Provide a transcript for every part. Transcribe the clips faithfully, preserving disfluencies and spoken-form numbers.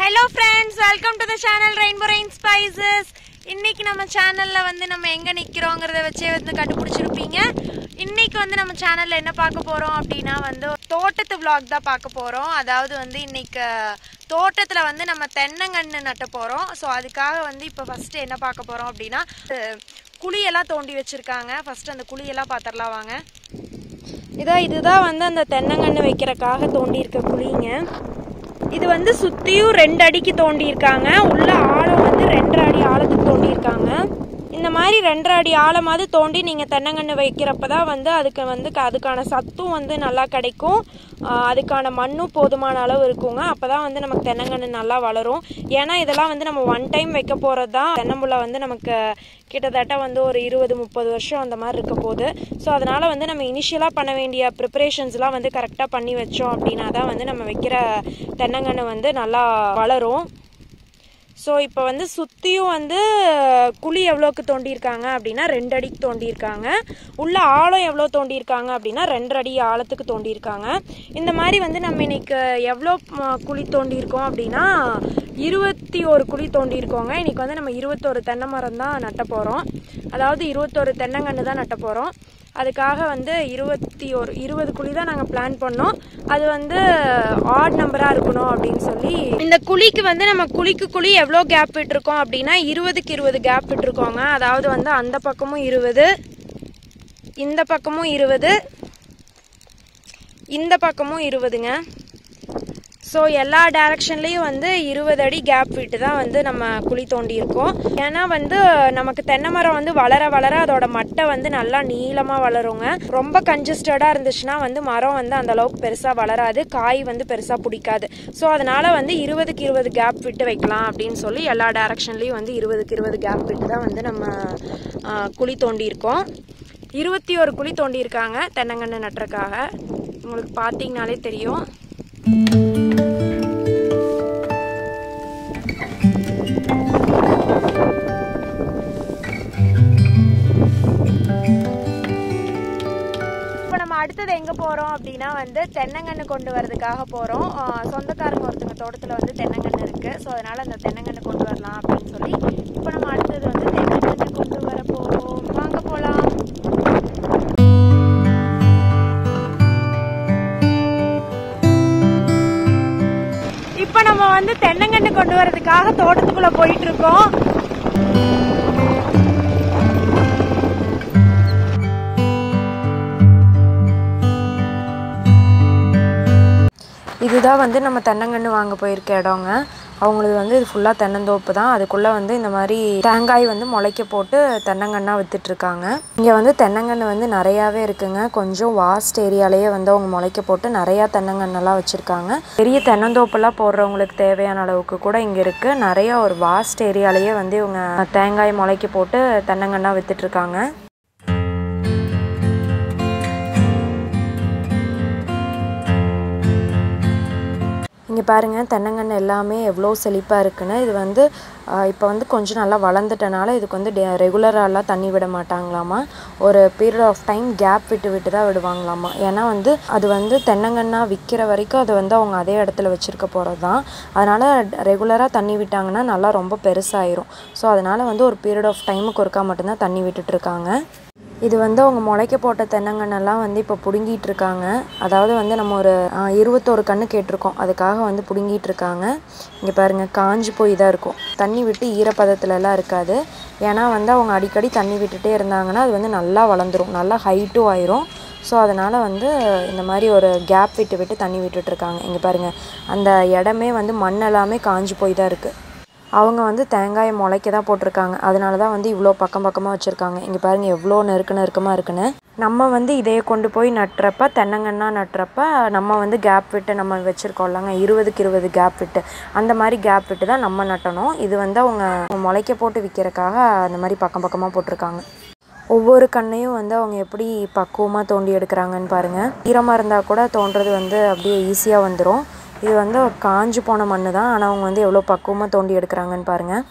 Hello friends, welcome to the channel Rainbow Rain Spices. இன்னைக்கு நம்ம சேனல்ல வந்து நம்ம எங்க நிக்கிறோம்ங்கறத வச்சே வந்து கண்டுபிடிச்சிருப்பீங்க. இன்னைக்கு வந்து நம்ம சேனல்ல என்ன பார்க்க போறோம் அப்படினா வந்து தோட்டத்து vlog தான் பார்க்க போறோம். அதாவது வந்து இன்னைக்கு தோட்டத்துல வந்து நம்ம தென்னங்கன்னு நட்ட போறோம். சோ அதுக்காக வந்து இப்ப ஃபர்ஸ்ட் என்ன பார்க்க போறோம் அப்படினா குழி எல்லாம் தோண்டி வச்சிருக்காங்க. ஃபர்ஸ்ட் அந்த குழி எல்லாம் பாத்தறலாம் வாங்க. இதா இதுதான் வந்து அந்த தென்னங்கன்னு வைக்கிறதுக்காக தோண்டி இருக்க குழிங்க. இது வந்து சுத்தியும் ரெண்டு அடிக்கு தோண்டி இருக்காங்க. உள்ள ஆழம் வந்து ரெண்டரை அடி ஆழத்துக்கு தோண்டி இருக்காங்க. இந்த மாதிரி ரெண்டரை அடி ஆழமாவது தோண்டி நீங்க தென்னங்கன்னு வைக்கிறப்பதான் வந்து அதுக்கு வந்து அதுக்கான சத்தும் வந்து நல்லா கிடைக்கும். அதுக்கான மண்ணும் போதுமான அளவு இருக்குங்க. அப்பதான் வந்து நமக்கு தென்னங்கன்னு நல்லா வளரும். ஏன்னா இதெல்லாம் வந்து நம்ம ஒன் டைம் வைக்க போறதுதான். தென்னம்புள்ள வந்து நமக்கு கிட்டத்தட்ட வந்து ஒரு இருபது முப்பது வருஷம் அந்த மாதிரி இருக்க போகுது. ஸோ அதனால வந்து நம்ம இனிஷியலாக பண்ண வேண்டிய ப்ரிப்பரேஷன்ஸ்லாம் வந்து கரெக்டாக பண்ணி வச்சோம் அப்படின்னா தான் வந்து நம்ம வைக்கிற தென்னங்கன்று வந்து நல்லா வளரும். ஸோ இப்போ வந்து சுற்றியும் வந்து குழி எவ்வளோக்கு தோண்டியிருக்காங்க அப்படின்னா ரெண்டு அடிக்கு தோண்டியிருக்காங்க. உள்ள ஆழம் எவ்வளோ தோண்டியிருக்காங்க அப்படின்னா ரெண்டரை அடி ஆழத்துக்கு தோண்டியிருக்காங்க. இந்த மாதிரி வந்து நம்ம இன்னைக்கு எவ்வளோ குழி தோண்டியிருக்கோம் அப்படின்னா இருபத்தி ஒரு குழி தோண்டியிருக்கோங்க. இன்னைக்கு வந்து நம்ம இருபத்தொரு தென்னை மரம் தான் நட்ட போகிறோம். அதாவது இருபத்தொரு தென்னங்கன்று தான் நட்ட போகிறோம். அதுக்காக வந்து இருபத்தி ஒரு இருபது குழி தான் நாங்கள் பிளான் பண்ணோம். அது வந்து ஆட் நம்பராக இருக்கணும் அப்படின்னு சொல்லி இந்த குழிக்கு வந்து நம்ம குழிக்கு குழி எவ்வளோ கேப் விட்டுருக்கோம் அப்படின்னா இருபதுக்கு இருபது கேப் விட்டுருக்கோங்க. அதாவது வந்து அந்த பக்கமும் இருபது, இந்த பக்கமும் இருபது, இந்த பக்கமும் இருபதுங்க. ஸோ எல்லா டைரக்ஷன்லேயும் வந்து இருபது அடி கேப் விட்டு தான் வந்து நம்ம குழி தோண்டி இருக்கோம். ஏன்னா வந்து நமக்கு தென்னை மரம் வந்து வளர வளர அதோட மட்டை வந்து நல்லா நீளமாக வளருங்க. ரொம்ப கன்ஜஸ்டடாக இருந்துச்சுன்னா வந்து மரம் வந்து அந்த அளவுக்கு பெருசாக வளராது, காய் வந்து பெருசாக பிடிக்காது. ஸோ அதனால வந்து இருபதுக்கு இருபது கேப் விட்டு வைக்கலாம் அப்படின்னு சொல்லி எல்லா டைரக்ஷன்லேயும் வந்து இருபதுக்கு இருபது கேப் விட்டு தான் வந்து நம்ம குழி தோண்டி இருக்கோம். இருபத்தி ஒரு குழி தோண்டி இருக்காங்க தென்னங்கன்று நட்டுறதுக்காக. உங்களுக்கு பார்த்தீங்கனாலே தெரியும். அடுத்தது எங்க போறோம் அப்படின்னா வந்து தென்னங்கன்று கொண்டு வரதுக்காக போறோம். சொந்தக்காரங்க ஒருத்தங்க தோட்டத்துல வந்து தென்னங்கன்று இருக்கு. ஸோ அதனால அந்த தென்னங்கன்று கொண்டு வரலாம் அப்படின்னு சொல்லி இப்போ நம்ம அடுத்தது வந்து தென்னங்கன்று கொண்டு வர போறோம். வாங்க போலாம். இப்போ நம்ம வந்து தென்னங்கன்று கொண்டு வரதுக்காக தோட்டத்துக்குள்ள போயிட்டு இருக்கோம். இதுதான் வந்து நம்ம தென்னங்கன்று வாங்க போயிருக்க இடங்க. அவங்களுக்கு வந்து இது ஃபுல்லாக தென்னந்தோப்பு தான். அதுக்குள்ளே வந்து இந்த மாதிரி தேங்காய் வந்து முளைக்க போட்டு தென்னங்கன்னா விற்றுட்ருக்காங்க. இங்கே வந்து தென்னங்கன்று வந்து நிறையாவே இருக்குங்க. கொஞ்சம் வாஸ்ட் ஏரியாலேயே வந்து அவங்க முளைக்க போட்டு நிறையா தென்னங்கன்னெல்லாம் வச்சுருக்காங்க. பெரிய தென்னந்தோப்பெல்லாம் போடுறவங்களுக்கு தேவையான அளவுக்கு கூட இங்கே இருக்குது. நிறையா ஒரு வாஸ்ட் ஏரியாலேயே வந்து இவங்க தேங்காய் முளைக்க போட்டு தென்னங்கன்னா விற்றுட்ருக்காங்க. இங்கே பாருங்கள் தென்னங்கன்று எல்லாமே எவ்வளோ செழிப்பாக இருக்குன்னு. இது வந்து இப்போ வந்து கொஞ்சம் நல்லா வளர்ந்துட்டனால இதுக்கு வந்து டே ரெகுலராலாம் தண்ணி விட மாட்டாங்களாமா. ஒரு பீரியட் ஆஃப் டைம் கேப் விட்டு விட்டு தான் விடுவாங்களாமா. ஏன்னா வந்து அது வந்து தென்னங்கன்னா விற்கிற வரைக்கும் அது வந்து அவங்க அதே இடத்துல வச்சுருக்க போகிறது தான். அதனால் ரெகுலராக தண்ணி விட்டாங்கன்னா நல்லா ரொம்ப பெருசாயிரும். ஸோ அதனால் வந்து ஒரு பீரியட் ஆஃப் டைமுக்கு ஒருக்கா மட்டும்தான் தண்ணி விட்டுட்ருக்காங்க. இது வந்து அவங்க முளைக்க போட்ட தென்னங்கன்னெல்லாம் வந்து இப்போ பிடுங்கிட்டு இருக்காங்க. அதாவது வந்து நம்ம ஒரு இருபத்தோரு கன்று கேட்டிருக்கோம், அதுக்காக வந்து பிடுங்கிட்டு இருக்காங்க. இங்கே பாருங்கள் காஞ்சி போய் தான் இருக்கும். தண்ணி விட்டு ஈரப்பதத்துலலாம் இருக்காது. ஏன்னா வந்து அவங்க அடிக்கடி தண்ணி விட்டுட்டே இருந்தாங்கன்னா அது வந்து நல்லா வளர்ந்துடும், நல்லா ஹைட்டும் ஆயிரும். ஸோ அதனால் வந்து இந்த மாதிரி ஒரு கேப் விட்டு விட்டு தண்ணி விட்டுட்ருக்காங்க. இங்கே பாருங்கள் அந்த இடமே வந்து மண் எல்லாமே காஞ்சி போய் தான் இருக்குது. அவங்க வந்து தேங்காயை முளைக்க தான் போட்டிருக்காங்க. அதனால தான் வந்து இவ்வளோ பக்கம் பக்கமாக வச்சுருக்காங்க. இங்கே பாருங்கள் எவ்வளோ நெருக்க நெருக்கமாக இருக்குன்னு. நம்ம வந்து இதையை கொண்டு போய் நட்டுறப்ப தென்னங்கன்னா நட்டுறப்ப நம்ம வந்து கேப் விட்டு நம்ம வச்சுருக்கோம்லங்க இருபதுக்கு இருபது கேப் விட்டு, அந்த மாதிரி கேப் விட்டு தான் நம்ம நட்டணும். இது வந்து அவங்க முளைக்க போட்டு விற்கிறதுக்காக அந்த மாதிரி பக்கம் பக்கமாக போட்டிருக்காங்க. ஒவ்வொரு கண்ணையும் வந்து அவங்க எப்படி பக்குவமாக தோண்டி எடுக்கிறாங்கன்னு பாருங்கள். ஈரமாக இருந்தால் கூட தோன்றது வந்து அப்படியே ஈஸியாக வந்துடும். இது வந்து காஞ்சு போன மண் தான். ஆனால் அவங்க வந்து எவ்வளோ பக்குவமாக தோண்டி எடுக்கிறாங்கன்னு பாருங்கள்.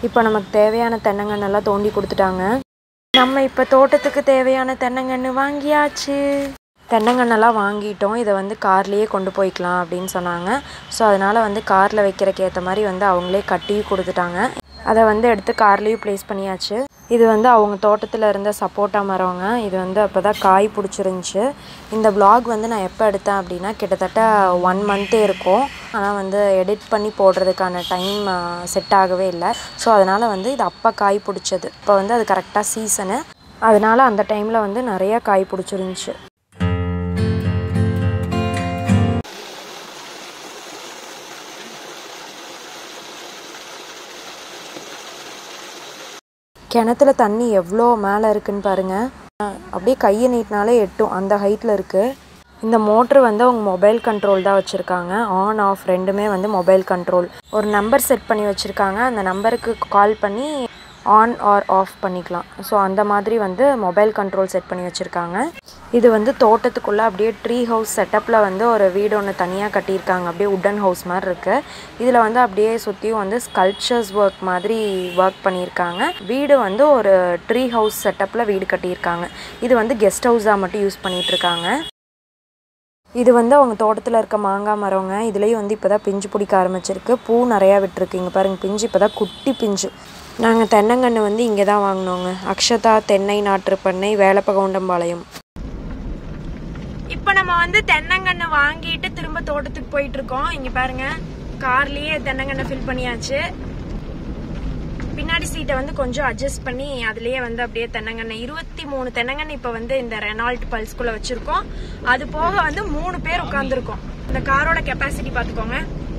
இப்போ நமக்கு தேவையான தென்னங்கன்னெல்லாம் தோண்டி கொடுத்துட்டாங்க. நம்ம இப்போ தோட்டத்துக்கு தேவையான தென்னங்கன்று வாங்கியாச்சு. தென்னங்கன்னெல்லாம் வாங்கிட்டோம். இதை வந்து கார்லேயே கொண்டு போய்க்கலாம் அப்படின்னு சொன்னாங்க. ஸோ அதனால் வந்து காரில் வைக்கிறக்கு ஏற்ற மாதிரி வந்து அவங்களே கட்டியும் கொடுத்துட்டாங்க. அதை வந்து எடுத்து கார்லேயும் ப்ளேஸ் பண்ணியாச்சு. இது வந்து அவங்க தோட்டத்தில் இருந்த சப்போட்டா மரங்க. இது வந்து அப்போ தான் காய் பிடிச்சிருந்துச்சி. இந்த வ்ளாக் வந்து நான் எப்போ எடுத்தேன் அப்படின்னா கிட்டத்தட்ட ஒன் மந்த்தே இருக்கும். ஆனால் வந்து எடிட் பண்ணி போடுறதுக்கான டைம் செட் ஆகவே இல்லை. ஸோ அதனால் வந்து இது அப்போ காய் பிடிச்சது. இப்போ வந்து அது கரெக்டாக சீசனு. அதனால் அந்த டைமில் வந்து நிறையா காய் பிடிச்சிருந்துச்சி. கிணத்துல தண்ணி எவ்வளோ மேலே இருக்குன்னு பாருங்கள். அப்படியே கையை நீட்டினாலே எட்டும், அந்த ஹைட்டில் இருக்குது. இந்த மோட்ரு வந்து அவங்க மொபைல் கண்ட்ரோல் தான் வச்சுருக்காங்க. ஆன் ஆஃப் ரெண்டுமே வந்து மொபைல் கண்ட்ரோல். ஒரு நம்பர் செட் பண்ணி வச்சுருக்காங்க. அந்த நம்பருக்கு கால் பண்ணி ஆன் ஆர் ஆஃப் பண்ணிக்கலாம். ஸோ அந்த மாதிரி வந்து மொபைல் கண்ட்ரோல் செட் பண்ணி வச்சுருக்காங்க. இது வந்து தோட்டத்துக்குள்ளே அப்படியே ட்ரீ ஹவுஸ் செட்டப்பில் வந்து ஒரு வீடு ஒன்று தனியாக கட்டியிருக்காங்க. அப்படியே உட்டன் ஹவுஸ் மாதிரி இருக்குது. இதில் வந்து அப்படியே சுற்றியும் வந்து ஸ்கல்ப்சர்ஸ் ஒர்க் மாதிரி ஒர்க் பண்ணியிருக்காங்க. வீடு வந்து ஒரு ட்ரீ ஹவுஸ் செட்டப்பில் வீடு கட்டியிருக்காங்க. இது வந்து கெஸ்ட் ஹவுஸாக மட்டும் யூஸ் பண்ணிகிட்ருக்காங்க. இது வந்து அவங்க தோட்டத்தில் இருக்க மாங்காய் மரங்க. இதுலேயும் வந்து இப்போ தான் பிஞ்சு பிடிக்க ஆரம்பிச்சிருக்கு. பூ நிறையா விட்டுருக்கு. இங்கே பாருங்கள், பிஞ்சு இப்போ தான் குட்டி பிஞ்சு. நாங்கள் தென்னங்கன்று வந்து இங்கே தான் வாங்கினோங்க. அக்ஷதா தென்னை நாற்று பண்ணை, வேலப்பகவுண்டம்பாளையம். இப்போ நம்ம வந்து தென்னங்கன்று வாங்கிட்டு திரும்ப தோட்டத்துக்கு போயிட்டு இருக்கோம். இங்கே பாருங்க, கார்லேயே தென்னங்கன்று ஃபில் பண்ணியாச்சு. பின்னாடி சீட்டை வந்து கொஞ்சம் அட்ஜஸ்ட் பண்ணி அதுலேயே வந்து அப்படியே தென்னங்கன்று இருபத்தி மூணு தென்னங்கன்று இப்போ வந்து இந்த ரெனால்ட் பல்ஸ்குள்ளே வச்சுருக்கோம். அது போக வந்து மூணு பேர் உட்காந்துருக்கோம். இந்த காரோட கெப்பாசிட்டி பார்த்துக்கோங்க.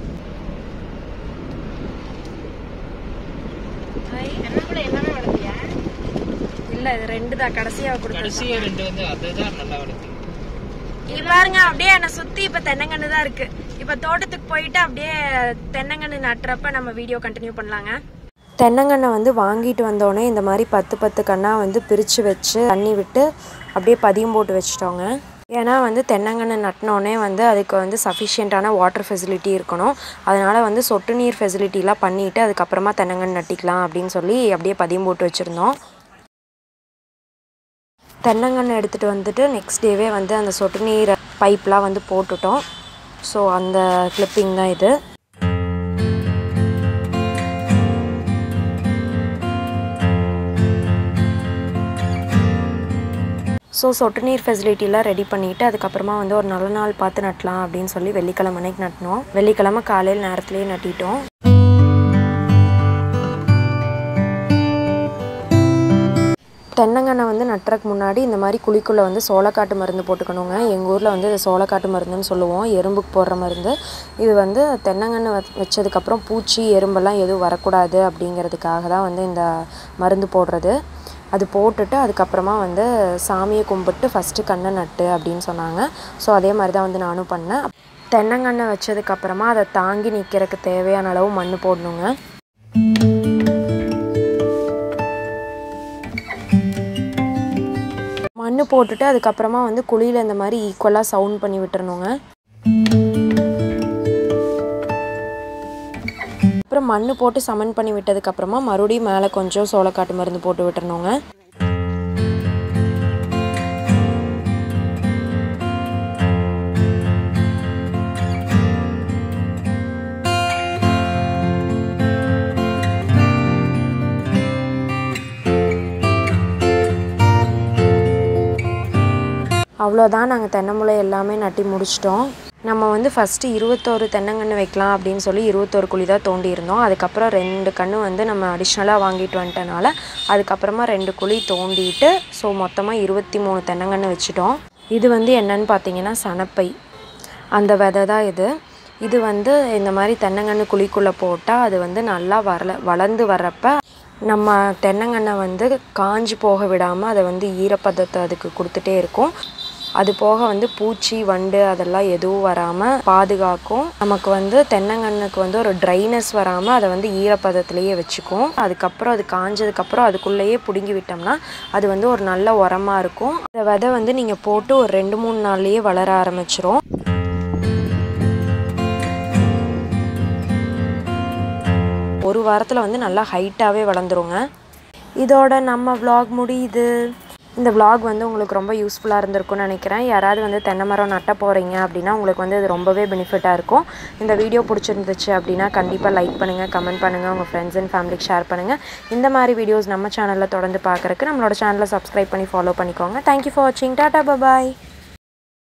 இல்ல, இது ரெண்டு தான் கடைசியாக கொடுத்தது. இது பாருங்க, அப்படியே என்னை சுற்றி இப்போ தென்னங்கன்று தான் இருக்கு. இப்போ தோட்டத்துக்கு போயிட்டு அப்படியே தென்னங்கன்று நட்டுறப்ப நம்ம வீடியோ கண்டினியூ பண்ணலாங்க. தென்னங்கன்னை வந்து வாங்கிட்டு வந்தோடனே இந்த மாதிரி பத்து பத்து கண்ணாக வந்து பிரித்து வச்சு தண்ணி விட்டு அப்படியே பதியம் போட்டு வச்சுட்டோங்க. ஏன்னா வந்து தென்னங்கன்று நட்டினோடனே வந்து அதுக்கு வந்து சஃபிஷியண்ட்டான வாட்டர் ஃபெசிலிட்டி இருக்கணும். அதனால் வந்து சொட்டு நீர் ஃபெசிலிட்டிலாம் பண்ணிவிட்டு அதுக்கப்புறமா தென்னங்கன்று நட்டிக்கலாம் அப்படின்னு சொல்லி அப்படியே பதியம் போட்டு வச்சுருந்தோம். தென்னங்கன்று எடுத்துகிட்டு வந்துட்டு நெக்ஸ்ட் டேவே வந்து அந்த சொட்டு நீர் பைப்லாம் வந்து போட்டுட்டோம். ஸோ அந்த கிளிப்பிங் தான் இது. ஸோ சொட்டு நீர் ஃபெசிலிட்டிலாம் ரெடி பண்ணிவிட்டு அதுக்கப்புறமா வந்து ஒரு நல்ல நாள் பார்த்து நட்டலாம் அப்படின்னு சொல்லி வெள்ளிக்கிழமை அன்னைக்கு நட்டினோம். வெள்ளிக்கிழமை காலையில் நேரத்துலேயே நட்டிட்டோம். தென்னங்கன்னை வந்து நட்டுறதுக்கு முன்னாடி இந்த மாதிரி குழிக்குள்ளே வந்து சோளக்காட்டு மருந்து போட்டுக்கணுங்க. எங்கள் ஊரில் வந்து இது சோளக்காட்டு மருந்துன்னு சொல்லுவோம், எறும்புக்கு போடுற மருந்து. இது வந்து தென்னங்கன்று வச்சதுக்கப்புறம் பூச்சி எறும்பெல்லாம் எதுவும் வரக்கூடாது அப்படிங்கிறதுக்காக தான் வந்து இந்த மருந்து போடுறது. அது போட்டுட்டு அதுக்கப்புறமா வந்து சாமியை கும்பிட்டு ஃபஸ்ட்டு கண்ணை நட்டு அப்படின்னு சொன்னாங்க. ஸோ அதே மாதிரி தான் வந்து நானும் பண்ணேன். தென்னங்கன்னை வச்சதுக்கப்புறமா அதை தாங்கி நிற்கிறதுக்கு தேவையான அளவு மண் போடணுங்க. மண் போட்டுட்டு அதுக்கப்புறமா வந்து குழியில் இந்த மாதிரி ஈக்குவலாக சவுண்ட் பண்ணி விட்டுறணுங்க. அப்புறம் மண் போட்டு சமன் பண்ணி விட்டதுக்கப்புறமா மறுபடியும் மேலே கொஞ்சம் சோளக்காட்டு மருந்து போட்டு விட்டுறணுங்க. அவ்வளோதான், நாங்கள் தென்னை முளை எல்லாமே நட்டி முடிச்சிட்டோம். நம்ம வந்து ஃபஸ்ட்டு இருபத்தோரு தென்னங்கன்று வைக்கலாம் அப்படின்னு சொல்லி இருபத்தோரு குழி தான் தோண்டி இருந்தோம். அதுக்கப்புறம் ரெண்டு கன்று வந்து நம்ம அடிஷ்னலாக வாங்கிட்டு வந்துட்டனால அதுக்கப்புறமா ரெண்டு குழி தோண்டிட்டு ஸோ மொத்தமாக இருபத்தி மூணு தென்னங்கன்று வச்சுட்டோம். இது வந்து என்னன்னு பார்த்தீங்கன்னா சனப்பை, அந்த விதை தான் இது. இது வந்து இந்த மாதிரி தென்னங்கன்று குழிக்குள்ளே போட்டால் அது வந்து நல்லா வள வளர்ந்து வர்றப்ப நம்ம தென்னங்கன்னை வந்து காஞ்சி போக விடாமல் அதை வந்து ஈரப்பதத்தை அதுக்கு கொடுத்துட்டே இருக்கும். அது போக வந்து பூச்சி வண்டு அதெல்லாம் எதுவும் வராமல் பாதுகாக்கும். நமக்கு வந்து தென்னங்கன்னுக்கு வந்து ஒரு ட்ரைனஸ் வராமல் அதை வந்து ஈரப்பதத்துலேயே வச்சுக்கும். அதுக்கப்புறம் அது காஞ்சதுக்கப்புறம் அதுக்குள்ளேயே பிடுங்கி விட்டோம்னா அது வந்து ஒரு நல்ல உரமாக இருக்கும். அந்த விதை வந்து நீங்கள் போட்டு ஒரு ரெண்டு மூணு நாள்லேயே வளர ஆரம்பிச்சிரும். ஒரு வாரத்தில் வந்து நல்லா ஹைட்டாகவே வளர்ந்துருங்க. இதோட நம்ம vlog முடியுது. இந்த vlog வந்து உங்களுக்கு ரொம்ப யூஸ்ஃபுல்லாக இருந்திருக்கும்னு நினைக்கிறேன். யாராவது வந்து தென்னை மரம் நட்ட போகிறீங்க அப்படின்னா உங்களுக்கு வந்து அது ரொம்பவே பெனிஃபிட்டாக இருக்கும். இந்த வீடியோ பிடிச்சிருந்துச்சு அப்படின்னா கண்டிப்பாக லைக் பண்ணுங்கள், கமெண்ட் பண்ணுங்கள், உங்கள் ஃப்ரெண்ட்ஸ் அண்ட் ஃபேமிலிக்கு ஷேர் பண்ணுங்கள். இந்த மாதிரி வீடியோஸ் நம்ம சேனலில் தொடர்ந்து பார்க்குறக்கு நம்மளோட சேனலை சப்ஸ்கிரைப் பண்ணி ஃபாலோ பண்ணிக்கோங்க. தேங்க்யூ ஃபார் வாட்சிங். டாடா பாய்.